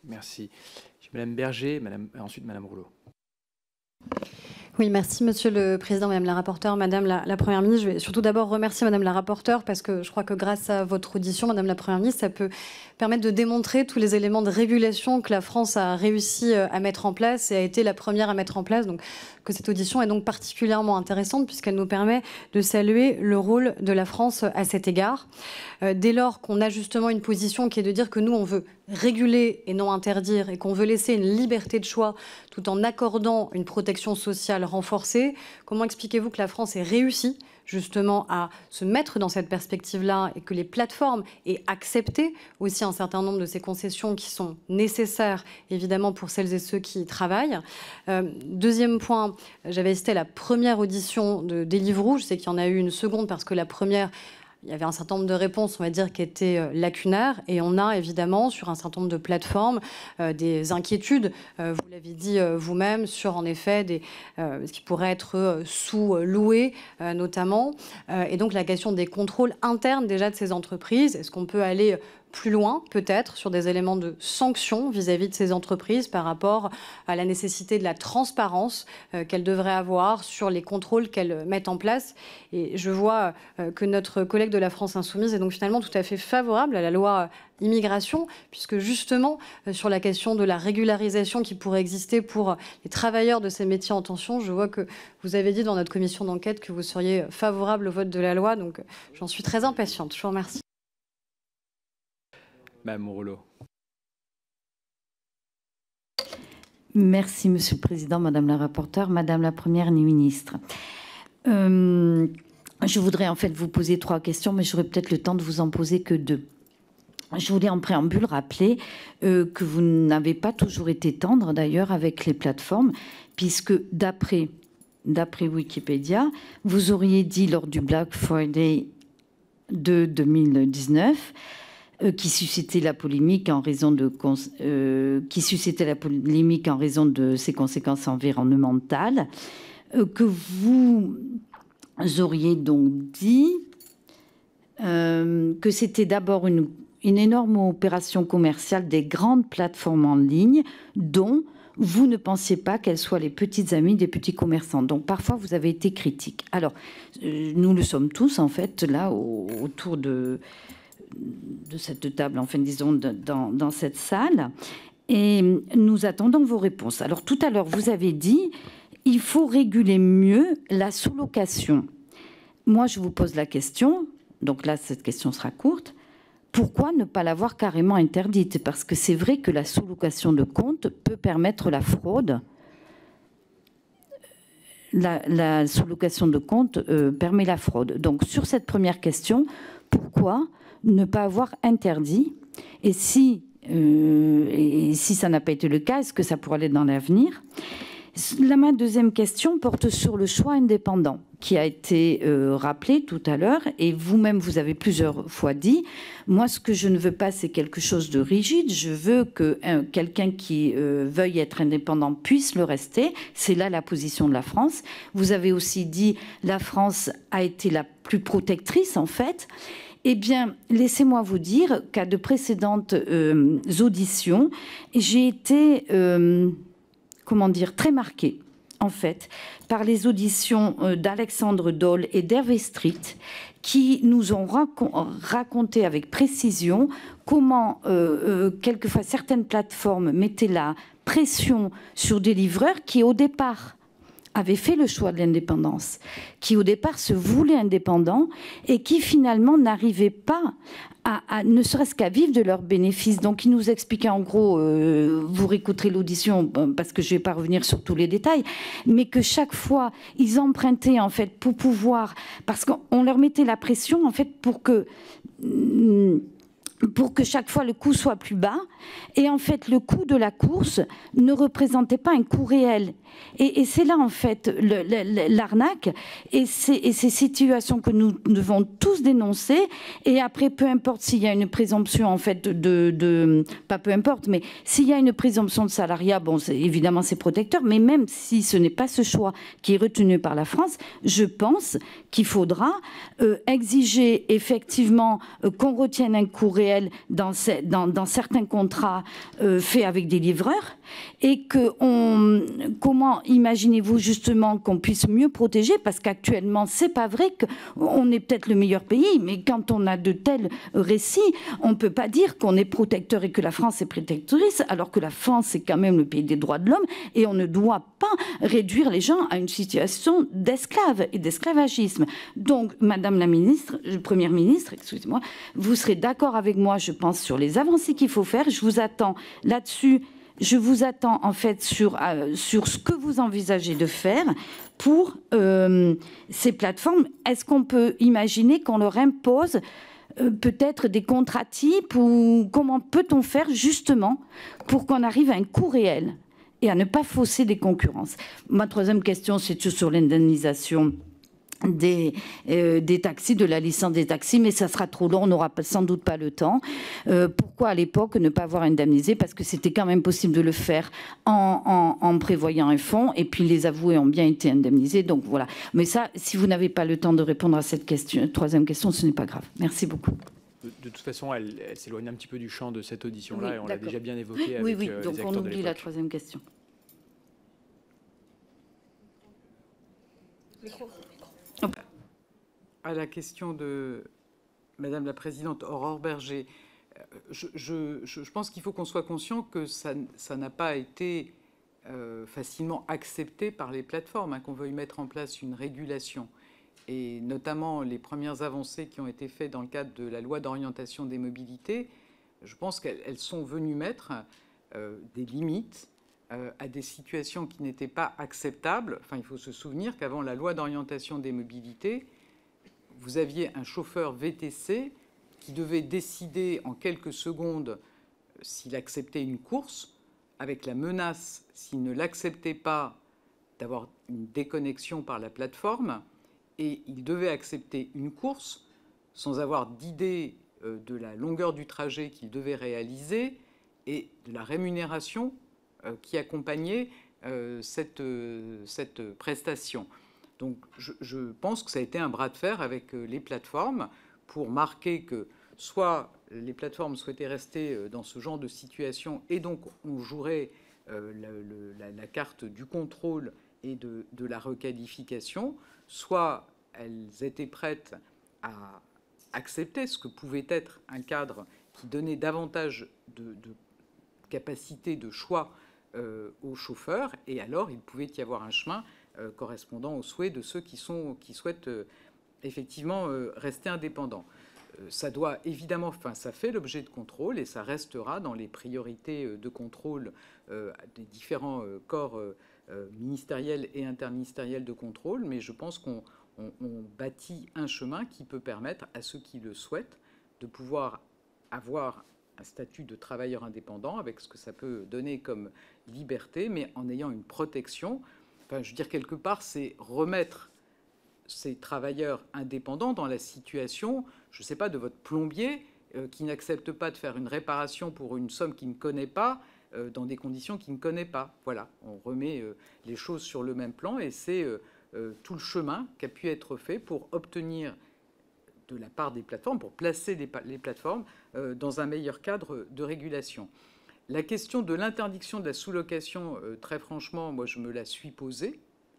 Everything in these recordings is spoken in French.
Merci. Madame Berger, ensuite Madame Rouleau. Oui, merci Monsieur le Président, Madame la rapporteure, Madame la Première ministre. Je vais surtout d'abord remercier Madame la rapporteure parce que je crois que grâce à votre audition, Madame la Première ministre, ça peut permettre de démontrer tous les éléments de régulation que la France a réussi à mettre en place et a été la première à mettre en place. Donc, que cette audition est donc particulièrement intéressante puisqu'elle nous permet de saluer le rôle de la France à cet égard. Dès lors qu'on a justement une position qui est de dire que nous, on veut réguler et non interdire et qu'on veut laisser une liberté de choix tout en accordant une protection sociale renforcée, comment expliquez-vous que la France ait réussi justement à se mettre dans cette perspective-là et que les plateformes aient accepté aussi un certain nombre de ces concessions qui sont nécessaires, évidemment, pour celles et ceux qui y travaillent. Deuxième point, j'avais assisté à la première audition de Deliveroo. Je sais qu'il y en a eu une seconde parce que la première... Il y avait un certain nombre de réponses, on va dire, qui étaient lacunaires. Et on a évidemment, sur un certain nombre de plateformes, des inquiétudes, vous l'avez dit vous-même, sur en effet ce qui pourrait être sous-loué, notamment. Et donc la question des contrôles internes déjà de ces entreprises. Est-ce qu'on peut aller plus loin, peut-être, sur des éléments de sanctions vis-à-vis de ces entreprises par rapport à la nécessité de la transparence qu'elles devraient avoir sur les contrôles qu'elles mettent en place. Et je vois que notre collègue de la France Insoumise est donc finalement tout à fait favorable à la loi immigration, puisque justement, sur la question de la régularisation qui pourrait exister pour les travailleurs de ces métiers en tension, je vois que vous avez dit dans notre commission d'enquête que vous seriez favorable au vote de la loi, donc j'en suis très impatiente. Je vous remercie. Madame Rouleau. Merci, Monsieur le Président, Madame la rapporteure, Madame la Première ministre. Je voudrais en fait vous poser 3 questions, mais j'aurai peut-être le temps de vous en poser que 2. Je voulais en préambule rappeler que vous n'avez pas toujours été tendre d'ailleurs avec les plateformes, puisque d'après Wikipédia, vous auriez dit lors du Black Friday de 2019 qui suscitait la polémique en raison de ses conséquences environnementales, que vous auriez donc dit que c'était d'abord une énorme opération commerciale des grandes plateformes en ligne dont vous ne pensiez pas qu'elles soient les petites amies des petits commerçants. Donc parfois vous avez été critique. Alors nous le sommes tous en fait là autour de cette table, enfin disons dans cette salle, et nous attendons vos réponses. Alors tout à l'heure vous avez dit il faut réguler mieux la sous-location. Moi je vous pose la question, donc là cette question sera courte, pourquoi ne pas l'avoir carrément interdite? Parce que c'est vrai que la sous-location de compte peut permettre la fraude. La sous-location de compte permet la fraude. Donc sur cette première question, pourquoi ne pas avoir interdit? Et si ça n'a pas été le cas, est-ce que ça pourrait l'être dans l'avenir? Ma deuxième question porte sur le choix indépendant qui a été rappelé tout à l'heure, et vous-même vous avez plusieurs fois dit, moi ce que je ne veux pas c'est quelque chose de rigide, je veux que quelqu'un qui veuille être indépendant puisse le rester, c'est là la position de la France. Vous avez aussi dit la France a été la plus protectrice en fait. Eh bien, laissez-moi vous dire qu'à de précédentes auditions, j'ai été très marquée, en fait, par les auditions d'Alexandre Dole et d'Hervé Street, qui nous ont raconté avec précision comment, quelquefois, certaines plateformes mettaient la pression sur des livreurs qui, au départ, avaient fait le choix de l'indépendance, qui au départ se voulaient indépendants et qui finalement n'arrivaient pas ne serait-ce qu'à vivre de leurs bénéfices. Donc il nous expliquait en gros, vous réécouterez l'audition parce que je ne vais pas revenir sur tous les détails, mais que chaque fois ils empruntaient en fait pour pouvoir, parce qu'on leur mettait la pression en fait pour que chaque fois le coût soit plus bas, et en fait le coût de la course ne représentait pas un coût réel. Et c'est là en fait l'arnaque, et ces situations que nous devons tous dénoncer. Et après, peu importe s'il y a une présomption en fait pas peu importe, mais s'il y a une présomption de salariat, bon, évidemment c'est protecteur, mais même si ce n'est pas ce choix qui est retenu par la France, je pense qu'il faudra exiger effectivement qu'on retienne un coût réel réel dans certains contrats faits avec des livreurs, et comment imaginez-vous justement qu'on puisse mieux protéger, parce qu'actuellement c'est pas vrai qu'on est peut-être le meilleur pays, mais quand on a de tels récits, on peut pas dire qu'on est protecteur et que la France est protectrice, alors que la France est quand même le pays des droits de l'homme, et on ne doit pas réduire les gens à une situation d'esclaves et d'esclavagisme. Donc, Madame la ministre, Première ministre, excusez-moi, vous serez d'accord avec moi, je pense, sur les avancées qu'il faut faire. Je vous attends là-dessus. Je vous attends en fait sur ce que vous envisagez de faire pour ces plateformes. Est-ce qu'on peut imaginer qu'on leur impose peut-être des contrats types, ou comment peut-on faire justement pour qu'on arrive à un coût réel et à ne pas fausser des concurrences? Ma troisième question, c'est sur l'indemnisation des taxis, de la licence des taxis, mais ça sera trop long, on n'aura sans doute pas le temps. Pourquoi à l'époque ne pas avoir indemnisé? Parce que c'était quand même possible de le faire en prévoyant un fonds, et puis les avoués ont bien été indemnisés, donc voilà. Mais ça, si vous n'avez pas le temps de répondre à cette question, troisième question, ce n'est pas grave. Merci beaucoup. De toute façon, elle s'éloigne un petit peu du champ de cette audition-là, Oui, et on l'a déjà bien évoqué avec oui, les donc acteurs on de oublie l'époque. la troisième question. À la question de Madame la Présidente Aurore Bergé, je pense qu'il faut qu'on soit conscient que ça n'a pas été facilement accepté par les plateformes, hein, qu'on veuille mettre en place une régulation. Et notamment les premières avancées qui ont été faites dans le cadre de la loi d'orientation des mobilités, je pense qu'elles sont venues mettre des limites à des situations qui n'étaient pas acceptables. Enfin, il faut se souvenir qu'avant la loi d'orientation des mobilités, vous aviez un chauffeur VTC qui devait décider en quelques secondes s'il acceptait une course, avec la menace, s'il ne l'acceptait pas, d'avoir une déconnexion par la plateforme. Et il devait accepter une course sans avoir d'idée de la longueur du trajet qu'il devait réaliser et de la rémunération qui accompagnait cette prestation. Donc je pense que ça a été un bras de fer avec les plateformes pour marquer que soit les plateformes souhaitaient rester dans ce genre de situation, et donc on jouerait la carte du contrôle et de la requalification, soit elles étaient prêtes à accepter ce que pouvait être un cadre qui donnait davantage de capacité de choix aux chauffeurs, et alors il pouvait y avoir un chemin correspondant aux souhaits de ceux qui souhaitent effectivement rester indépendants. Ça doit évidemment, enfin, ça fait l'objet de contrôle et ça restera dans les priorités de contrôle des différents corps ministériels et interministériels de contrôle, mais je pense qu'on bâtit un chemin qui peut permettre à ceux qui le souhaitent de pouvoir avoir un statut de travailleur indépendant avec ce que ça peut donner comme liberté, mais en ayant une protection. Enfin, je veux dire, quelque part, c'est remettre ces travailleurs indépendants dans la situation, je ne sais pas, de votre plombier qui n'accepte pas de faire une réparation pour une somme qu'il ne connaît pas, dans des conditions qu'il ne connaît pas. Voilà, on remet les choses sur le même plan, et c'est tout le chemin qui a pu être fait pour obtenir de la part des plateformes, pour placer les plateformes dans un meilleur cadre de régulation. La question de l'interdiction de la sous-location, très franchement, moi, je me la suis posée.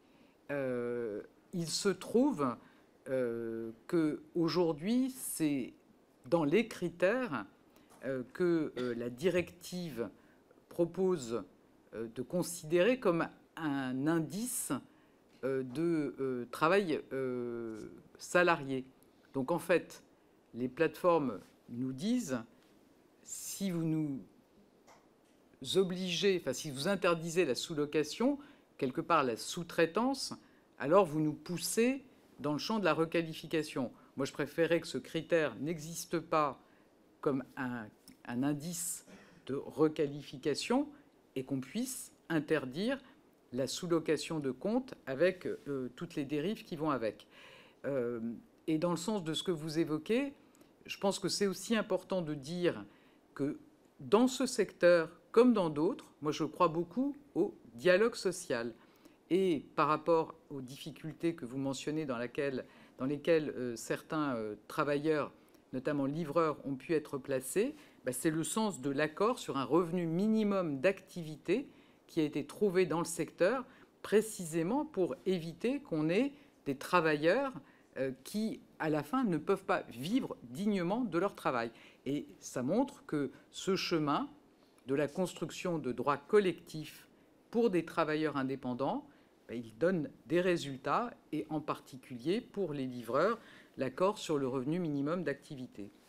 Il se trouve qu'aujourd'hui, c'est dans les critères que la directive propose de considérer comme un indice de travail salarié. Donc en fait, les plateformes nous disent, si vous nous obligez, enfin si vous interdisez la sous-location, quelque part la sous-traitance, alors vous nous poussez dans le champ de la requalification. Moi, je préférais que ce critère n'existe pas comme un indice de requalification et qu'on puisse interdire la sous-location de comptes avec toutes les dérives qui vont avec. Et dans le sens de ce que vous évoquez, je pense que c'est aussi important de dire que dans ce secteur, comme dans d'autres, moi je crois beaucoup au dialogue social. Et par rapport aux difficultés que vous mentionnez dans lesquelles certains travailleurs notamment livreurs, ont pu être placés, c'est le sens de l'accord sur un revenu minimum d'activité qui a été trouvé dans le secteur, précisément pour éviter qu'on ait des travailleurs qui, à la fin, ne peuvent pas vivre dignement de leur travail. Et ça montre que ce chemin de la construction de droits collectifs pour des travailleurs indépendants, il donne des résultats, et en particulier pour les livreurs, l'accord sur le revenu minimum d'activité.